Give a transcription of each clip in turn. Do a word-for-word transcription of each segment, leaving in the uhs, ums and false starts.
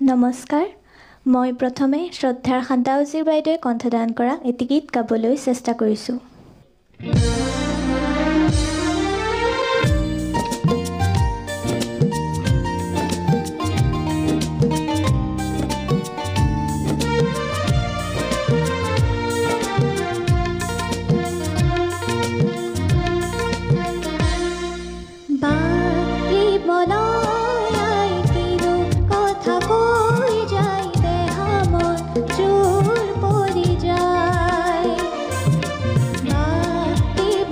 নমস্কাৰ মই প্ৰথমে শ্ৰদ্ধাৰ শান্তাৱজীৰ বাইদেৱে কণ্ঠদান কৰা এটি গীত গাবলৈ চেষ্টা কৰিছোঁ। Bye.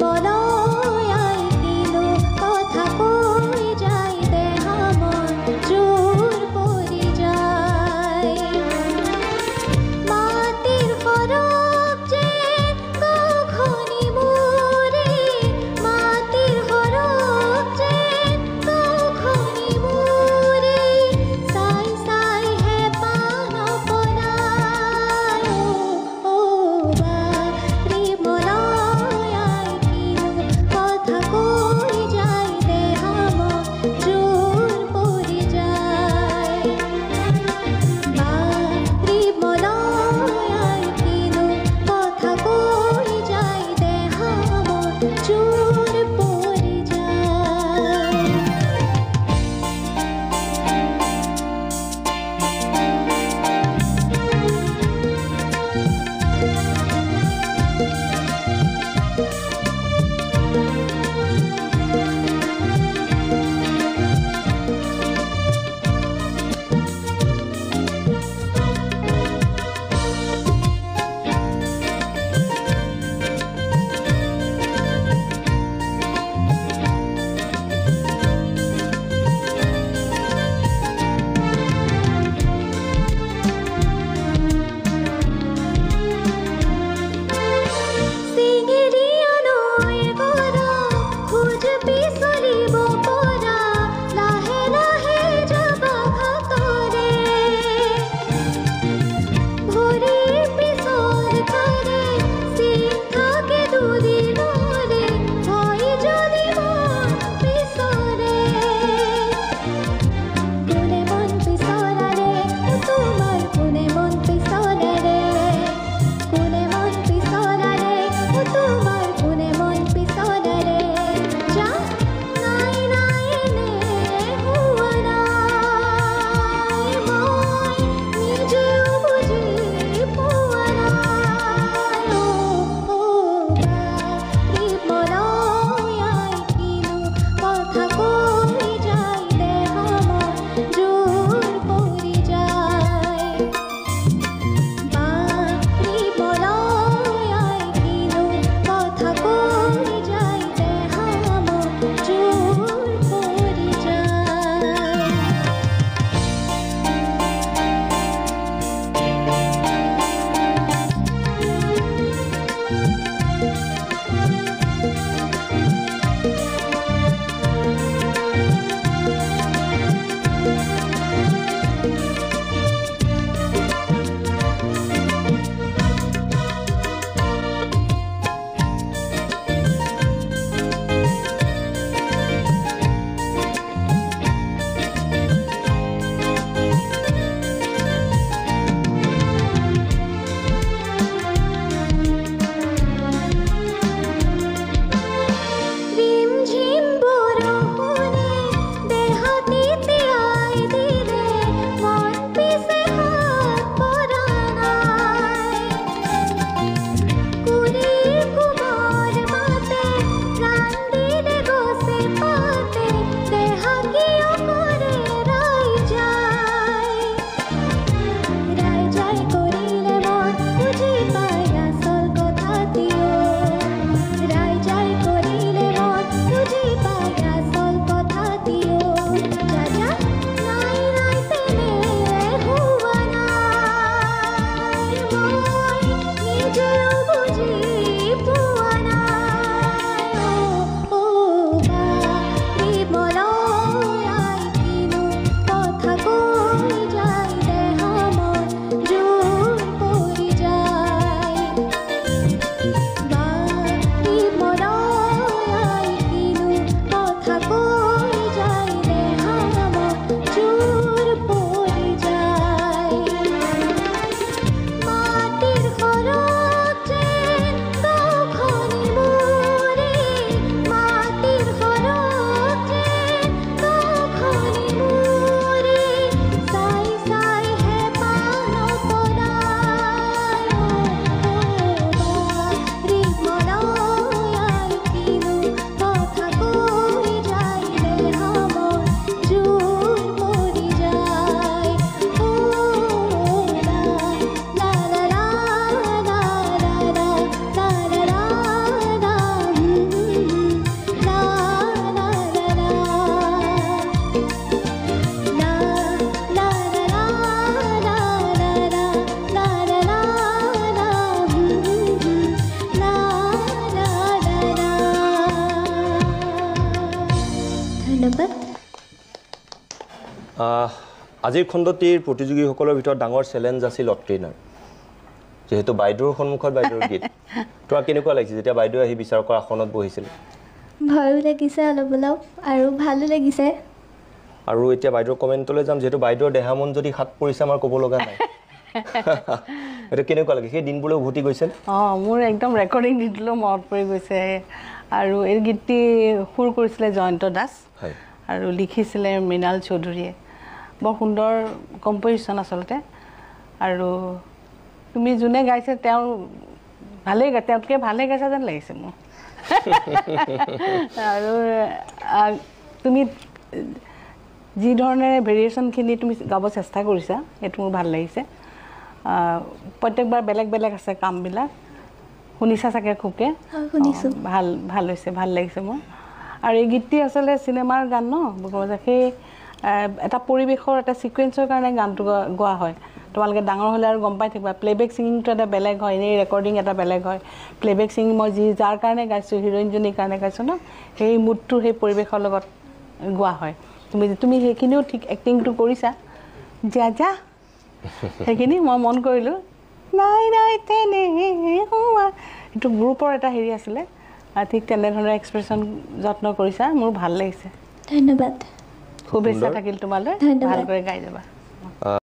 আজিৰ খণ্ডটিৰ প্ৰতিযোগীসকলৰ ভিতৰত ডাঙৰ চেলেঞ্জ আছিল অত্ৰিনাৰ যেহেতু বাইদেউৰ সন্মুখত বাইদেউৰ গীত তোমাৰ কেনেকুৱা লাগিছে যেতিয়া বাইদেউ আহি বিচাৰকৰ আসনত বহিছিল ভয়ো লাগিছে অলপ অলপ আৰু ভালো লাগিছে আৰু এতিয়া বাইদেউৰ কমেণ্টলৈ যাম যেহেতু বাইদেউৰ দেহামন যদি হাত পৰিছে আমাৰ ক'ব লগা নাই এটা কেনেকুৱা লাগে সেই দিনবোৰলৈ উভতি গৈছিল অঁ মোৰ একদম ৰেকৰ্ডিং দিনটোলৈ মনত পৰি গৈছে আৰু এই গীতটি সুৰ কৰিছিলে জয়ন্ত দাস আৰু লিখিছিলে মৃণাল চৌধুৰীয়ে বৰ সুন্দৰ কম্পজিশ্যন আচলতে আৰু তুমি যোনে গাইছে তেওঁ ভালেই গাই তেওঁতকৈ ভালেই গাইছা যেন লাগিছে মোৰ আৰু তুমি যি ধৰণেৰে ভেৰিয়েশ্যনখিনি তুমি গাব চেষ্টা কৰিছা সেইটো মোৰ ভাল লাগিছে প্ৰত্যেকবাৰ বেলেগ বেলেগ আছে কামবিলাক শুনিছা চাগে খুবকৈ শুনিছোঁ ভাল ভাল হৈছে ভাল লাগিছে মোৰ আৰু এই গীতটি আচলতে চিনেমাৰ গান ন সেই এটা পৰিৱেশৰ এটা ছিকুৱেঞ্চৰ কাৰণে গানটো গোৱা হয় তোমালোকে ডাঙৰ হ'লে আৰু গম পাই থাকিবা প্লেবেক ছিংগিংটো এটা বেলেগ হয় এনেই ৰেকৰ্ডিং এটা বেলেগ হয় প্লেবেক ছিংগিং মই যি যাৰ কাৰণে গাইছোঁ হিৰইনজনীৰ কাৰণে গাইছোঁ ন সেই মুডটো সেই পৰিৱেশৰ লগত গোৱা হয় তুমি তুমি সেইখিনিও ঠিক এক্টিংটো কৰিছা যা যা সেইখিনি মই মন কৰিলোঁ নাই নাই তেনে এইটো গ্ৰুপৰ এটা হেৰি আছিলে ঠিক তেনেধৰণৰ এক্সপ্ৰেশ্যন যত্ন কৰিছা মোৰ ভাল লাগিছে ধন্যবাদ শুভেচ্ছা থাকিল তোমালৈ ধন্যবাদ ভালকৈ গাই যাবা